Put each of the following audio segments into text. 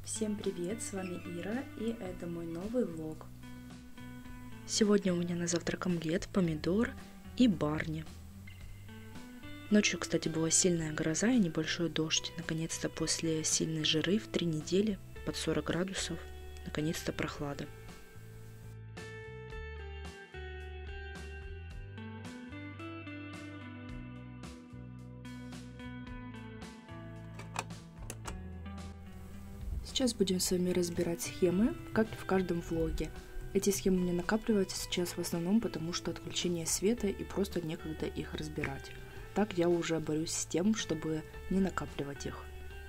Всем привет, с вами Ира, и это мой новый влог. Сегодня у меня на завтрак омлет, помидор и барни. Ночью, кстати, была сильная гроза и небольшой дождь. Наконец-то после сильной жары в 3 недели под 40 градусов, наконец-то прохлада. Сейчас будем с вами разбирать схемы, как и в каждом влоге. Эти схемы у меня накапливаются сейчас в основном потому, что отключение света и просто некогда их разбирать. Так я уже борюсь с тем, чтобы не накапливать их.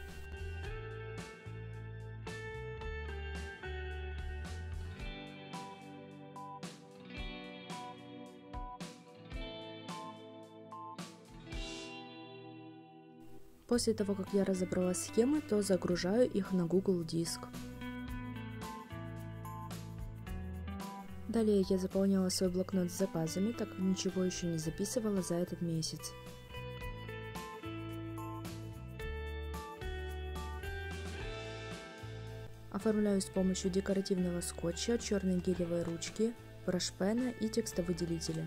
После того, как я разобрала схемы, то загружаю их на Google Диск. Далее я заполняла свой блокнот с заказами, так как ничего еще не записывала за этот месяц. Оформляю с помощью декоративного скотча, черной гелевой ручки, брашпена и текстовыделителя.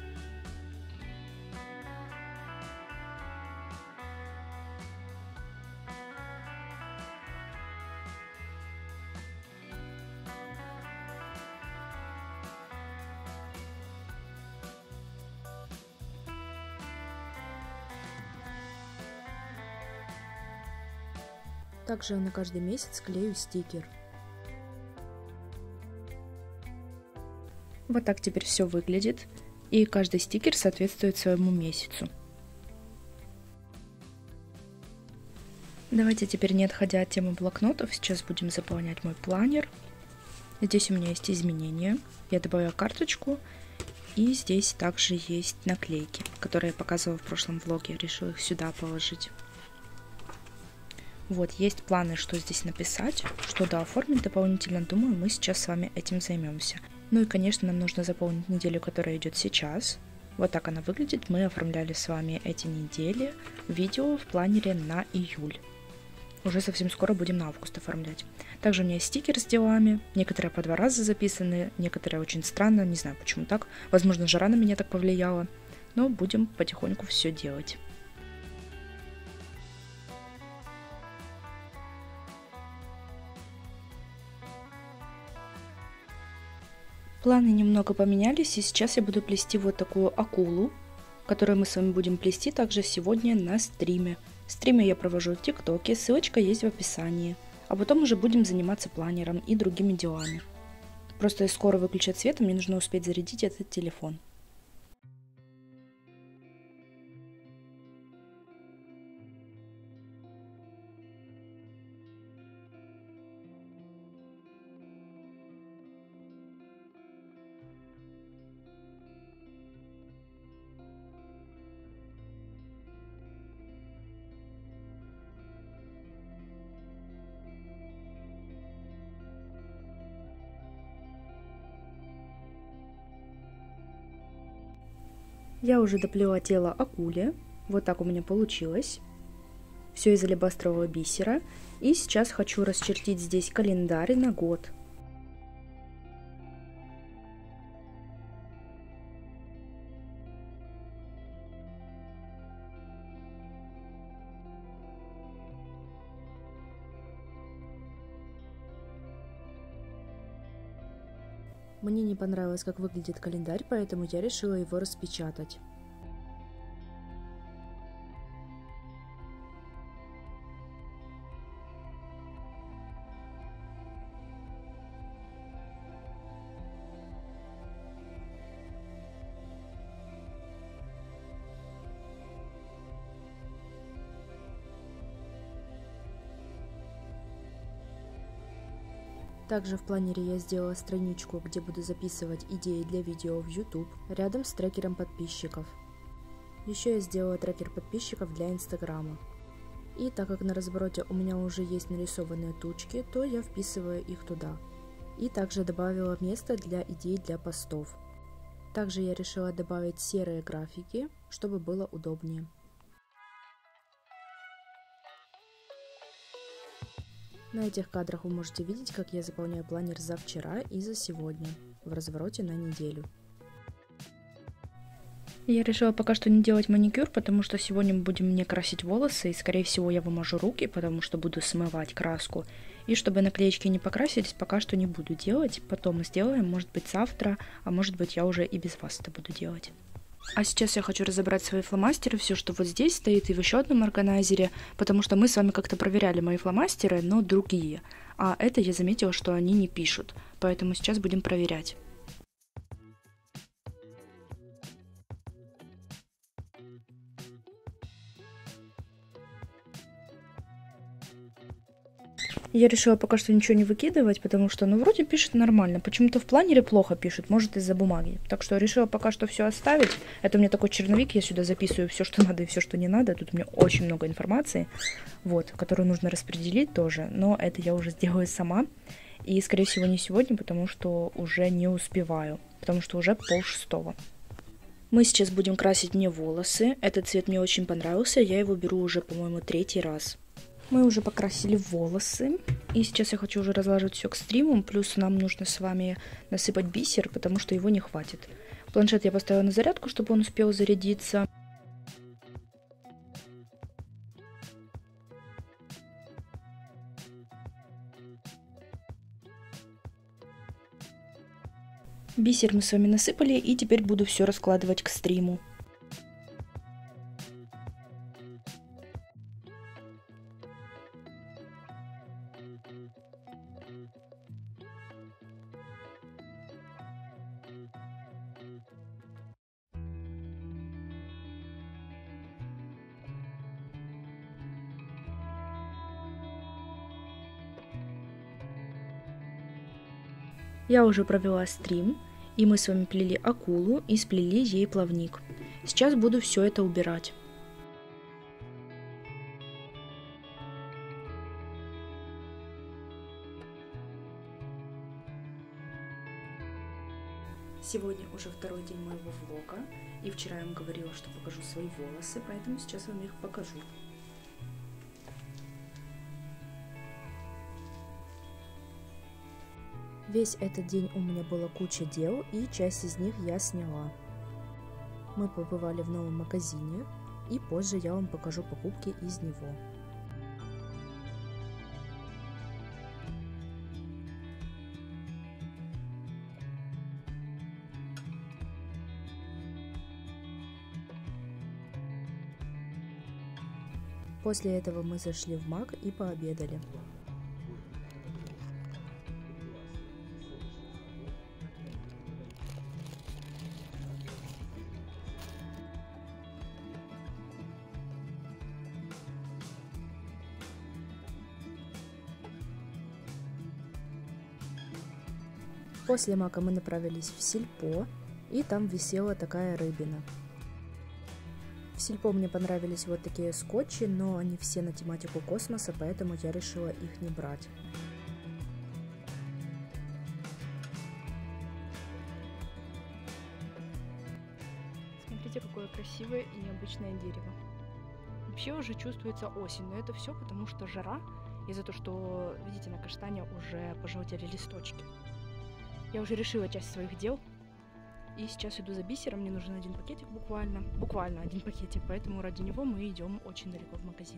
Также на каждый месяц клею стикер. Вот так теперь все выглядит, и каждый стикер соответствует своему месяцу. Давайте теперь, не отходя от темы блокнотов, сейчас будем заполнять мой планер. Здесь у меня есть изменения. Я добавила карточку, и здесь также есть наклейки, которые я показывала в прошлом влоге. Решила их сюда положить. Вот, есть планы, что здесь написать, что оформить дополнительно. Думаю, мы сейчас с вами этим займемся. Ну и, конечно, нам нужно заполнить неделю, которая идет сейчас. Вот так она выглядит. Мы оформляли с вами эти недели видео в планере на июль. Уже совсем скоро будем на август оформлять. Также у меня есть стикер с делами. Некоторые по 2 раза записаны, некоторые очень странно. Не знаю, почему так. Возможно, жара на меня так повлияла. Но будем потихоньку все делать. Планы немного поменялись, и сейчас я буду плести вот такую акулу, которую мы с вами будем плести также сегодня на стриме. Стримы я провожу в ТикТоке, ссылочка есть в описании. А потом уже будем заниматься планером и другими делами. Просто скоро выключат свет, и мне нужно успеть зарядить этот телефон. Я уже доплела тело акуле. Вот так у меня получилось. Все из алебастрового бисера. И сейчас хочу расчертить здесь календарь на год. Мне не понравилось, как выглядит календарь, поэтому я решила его распечатать. Также в планере я сделала страничку, где буду записывать идеи для видео в YouTube, рядом с трекером подписчиков. Еще я сделала трекер подписчиков для Инстаграма. И так как на развороте у меня уже есть нарисованные тучки, то я вписываю их туда. И также добавила место для идей для постов. Также я решила добавить серые графики, чтобы было удобнее. На этих кадрах вы можете видеть, как я заполняю планер за вчера и за сегодня, в развороте на неделю. Я решила пока что не делать маникюр, потому что сегодня мы будем не красить волосы, и скорее всего я вымажу руки, потому что буду смывать краску. И чтобы наклеечки не покрасились, пока что не буду делать, потом сделаем, может быть завтра, а может быть я уже и без вас это буду делать. А сейчас я хочу разобрать свои фломастеры, все, что вот здесь стоит, и в еще одном органайзере, потому что мы с вами как-то проверяли мои фломастеры, но другие. А это я заметила, что они не пишут, поэтому сейчас будем проверять. Я решила пока что ничего не выкидывать, потому что, ну, вроде пишет нормально. Почему-то в планере плохо пишет, может, из-за бумаги. Так что решила пока что все оставить. Это у меня такой черновик, я сюда записываю все, что надо и все, что не надо. Тут у меня очень много информации, вот, которую нужно распределить тоже. Но это я уже сделаю сама. И, скорее всего, не сегодня, потому что уже не успеваю. Потому что уже 5:30. Мы сейчас будем красить мне волосы. Этот цвет мне очень понравился. Я его беру уже, по-моему, 3-й раз. Мы уже покрасили волосы, и сейчас я хочу уже разложить все к стриму, плюс нам нужно с вами насыпать бисер, потому что его не хватит. Планшет я поставила на зарядку, чтобы он успел зарядиться. Бисер мы с вами насыпали, и теперь буду все раскладывать к стриму. Я уже провела стрим, и мы с вами плели акулу и сплели ей плавник. Сейчас буду все это убирать. Сегодня уже второй день моего влога, и вчера я вам говорила, что покажу свои волосы, поэтому сейчас вам их покажу. Весь этот день у меня была куча дел, и часть из них я сняла. Мы побывали в новом магазине, и позже я вам покажу покупки из него. После этого мы зашли в Мак и пообедали. После Мака мы направились в Сельпо, и там висела такая рыбина. В Сельпо мне понравились вот такие скотчи, но они все на тематику космоса, поэтому я решила их не брать. Смотрите, какое красивое и необычное дерево. Вообще уже чувствуется осень, но это все потому, что жара, из-за того, что, видите, на каштане уже пожелтели листочки. Я уже решила часть своих дел, и сейчас иду за бисером, мне нужен один пакетик буквально один пакетик, поэтому ради него мы идем очень далеко в магазин.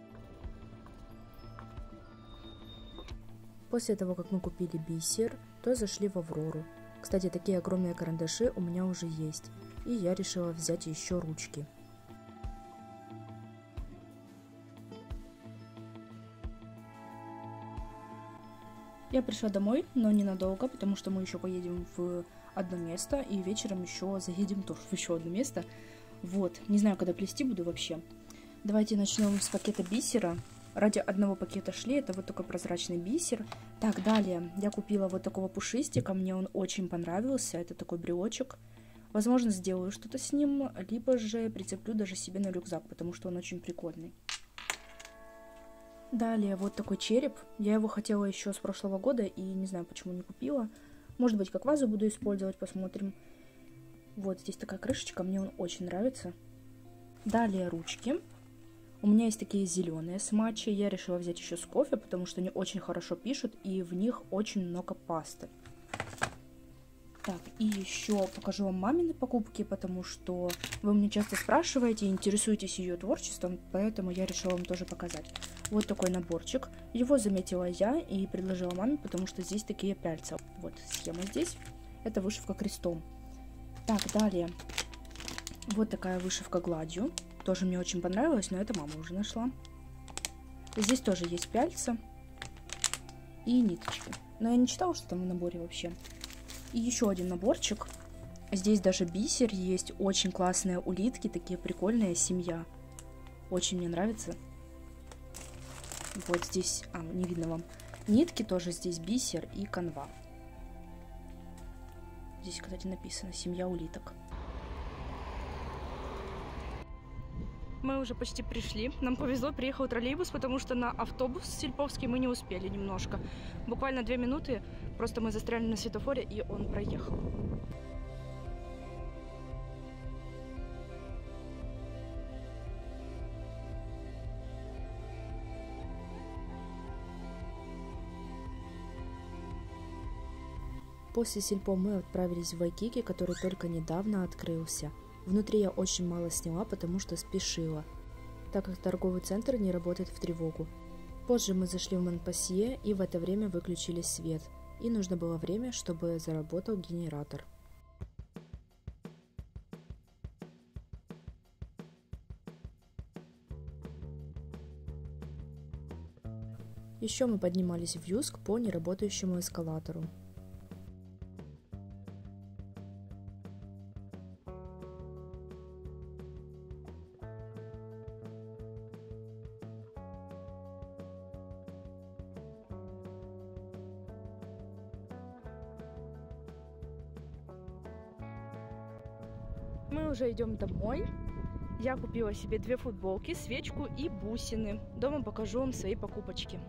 После того, как мы купили бисер, то зашли в Аврору. Кстати, такие огромные карандаши у меня уже есть, и я решила взять еще ручки. Я пришла домой, но ненадолго, потому что мы еще поедем в одно место, и вечером еще заедем тоже в еще одно место. Вот, не знаю, когда плести буду вообще. Давайте начнем с пакета бисера. Ради одного пакета шли, это вот такой прозрачный бисер. Так, далее, я купила вот такого пушистика, мне он очень понравился, это такой брелочек. Возможно, сделаю что-то с ним, либо же прицеплю даже себе на рюкзак, потому что он очень прикольный. Далее вот такой череп. Я его хотела еще с прошлого года и не знаю, почему не купила. Может быть, как вазу буду использовать, посмотрим. Вот здесь такая крышечка, мне он очень нравится. Далее ручки. У меня есть такие зеленые сматчи, я решила взять еще с кофе, потому что они очень хорошо пишут и в них очень много пасты. Так, и еще покажу вам мамины покупки, потому что вы меня часто спрашиваете и интересуетесь ее творчеством, поэтому я решила вам тоже показать. Вот такой наборчик. Его заметила я и предложила маме, потому что здесь такие пяльца. Вот схема здесь. Это вышивка крестом. Так, далее. Вот такая вышивка гладью. Тоже мне очень понравилась, но это мама уже нашла. Здесь тоже есть пяльца и ниточки. Но я не читала, что там в наборе вообще. И еще один наборчик. Здесь даже бисер есть. Очень классные улитки, такие прикольные, семья. Очень мне нравится. Вот здесь, не видно вам. Нитки тоже здесь бисер и канва. Здесь, кстати, написано «Семья улиток». Мы уже почти пришли. Нам повезло, приехал троллейбус, потому что на автобус сельповский мы не успели немножко. Буквально 2 минуты, просто мы застряли на светофоре, и он проехал. После сельпо мы отправились в Вайкики, который только недавно открылся. Внутри я очень мало сняла, потому что спешила, так как торговый центр не работает в тревогу. Позже мы зашли в Монпассье и в это время выключили свет, и нужно было время, чтобы заработал генератор. Еще мы поднимались в Юск по неработающему эскалатору. Мы уже идем домой. Я купила себе 2 футболки, свечку и бусины. Дома покажу вам свои покупочки.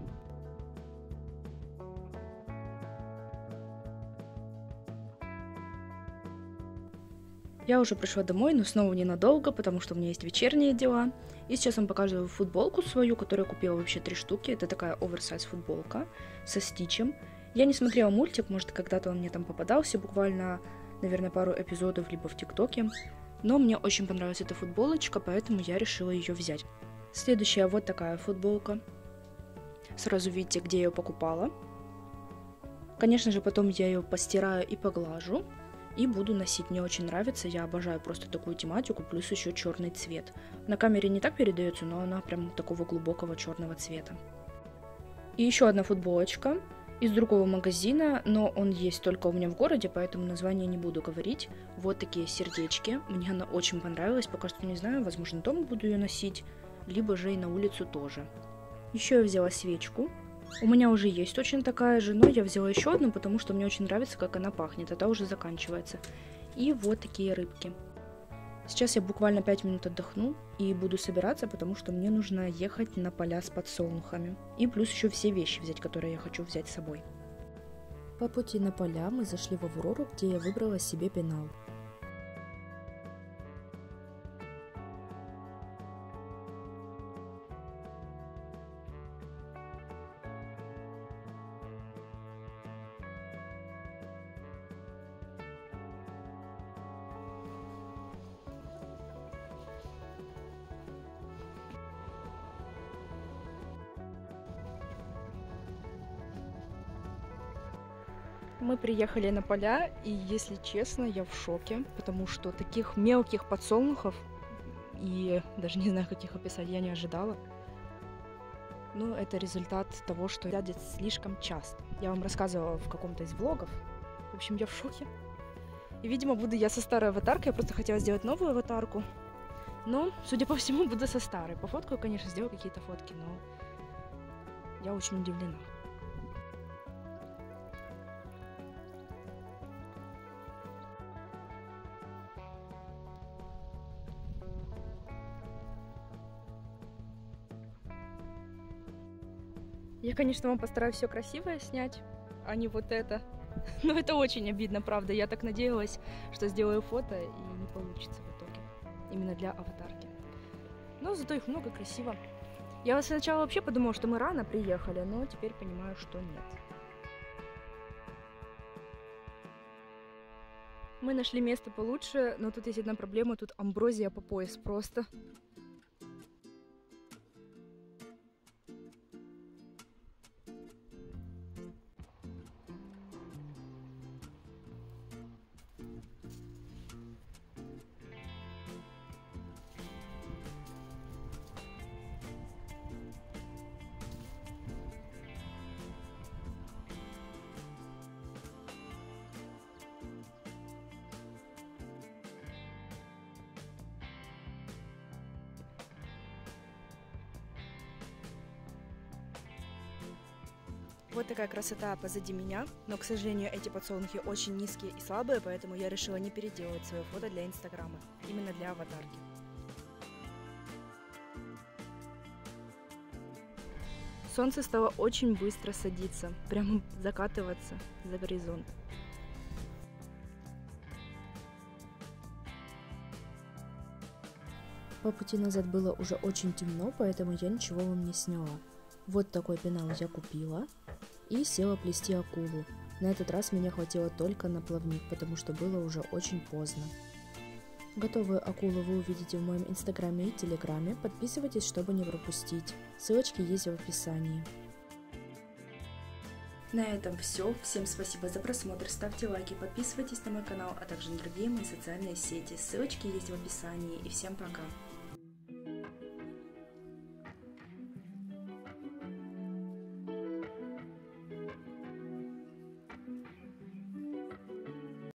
Я уже пришла домой, но снова ненадолго, потому что у меня есть вечерние дела. И сейчас вам покажу футболку свою, которую я купила вообще 3 штуки. Это такая оверсайз футболка со стичем. Я не смотрела мультик, может, когда-то он мне там попадался, буквально, наверное, пару эпизодов, либо в ТикТоке. Но мне очень понравилась эта футболочка, поэтому я решила ее взять. Следующая вот такая футболка. Сразу видите, где я ее покупала. Конечно же, потом я ее постираю и поглажу. И буду носить. Мне очень нравится. Я обожаю просто такую тематику, плюс еще черный цвет. На камере не так передается, но она прям такого глубокого черного цвета. И еще одна футболочка из другого магазина, но он есть только у меня в городе, поэтому название не буду говорить. Вот такие сердечки. Мне она очень понравилась. Пока что не знаю, возможно, дома буду ее носить, либо же и на улицу тоже. Еще я взяла свечку. У меня уже есть точно такая же, но я взяла еще одну, потому что мне очень нравится, как она пахнет. Это уже заканчивается. И вот такие рыбки. Сейчас я буквально 5 минут отдохну и буду собираться, потому что мне нужно ехать на поля с подсолнухами. И плюс еще все вещи взять, которые я хочу взять с собой. По пути на поля мы зашли в Аврору, где я выбрала себе пенал. Мы приехали на поля, и, если честно, я в шоке, потому что таких мелких подсолнухов, и даже не знаю, как их описать, я не ожидала. Ну, это результат того, что ядет слишком часто. Я вам рассказывала в каком-то из влогов. В общем, я в шоке. И, видимо, буду я со старой аватаркой, я просто хотела сделать новую аватарку. Но, судя по всему, буду со старой. Пофоткаю, конечно, сделаю какие-то фотки, но я очень удивлена. Я, конечно, вам постараюсь все красивое снять, а не вот это. Но это очень обидно, правда. Я так надеялась, что сделаю фото, и не получится в итоге. Именно для аватарки. Но но зато их много, красиво. Я сначала вообще подумала, что мы рано приехали, но теперь понимаю, что нет. Мы нашли место получше, но тут есть одна проблема, тут амброзия по пояс просто. Вот такая красота позади меня, но, к сожалению, эти подсолнухи очень низкие и слабые, поэтому я решила не переделывать свое фото для Инстаграма, именно для аватарки. Солнце стало очень быстро садиться, прямо закатываться за горизонт. По пути назад было уже очень темно, поэтому я ничего вам не сняла. Вот такой пенал я купила и села плести акулу. На этот раз меня хватило только на плавник, потому что было уже очень поздно. Готовую акулу вы увидите в моем инстаграме и телеграме. Подписывайтесь, чтобы не пропустить. Ссылочки есть в описании. На этом все. Всем спасибо за просмотр. Ставьте лайки, подписывайтесь на мой канал, а также на другие мои социальные сети. Ссылочки есть в описании. И всем пока!